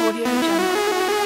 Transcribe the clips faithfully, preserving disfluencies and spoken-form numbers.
Audio Jungle.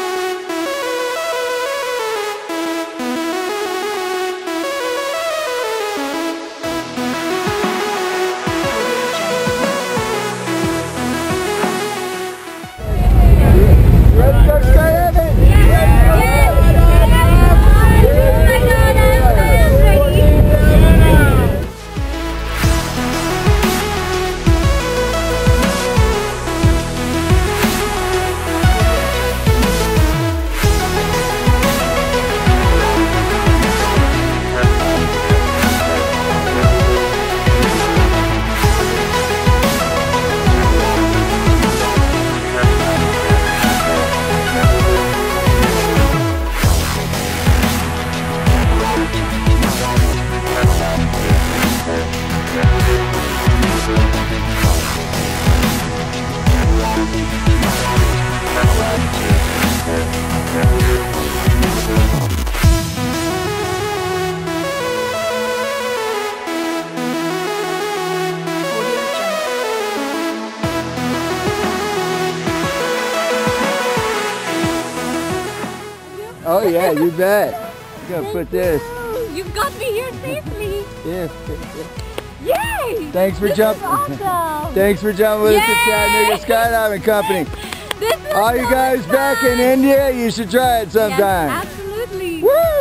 Oh yeah, you bet. You gotta put this. You got me here safely. Yeah. Yay! Thanks for this jumping. Is awesome. Thanks for jumping with Yay! us at Chattanooga Skydiving Company. This is All you guys awesome. back in India, you should try it sometime. Yes, absolutely. Woo!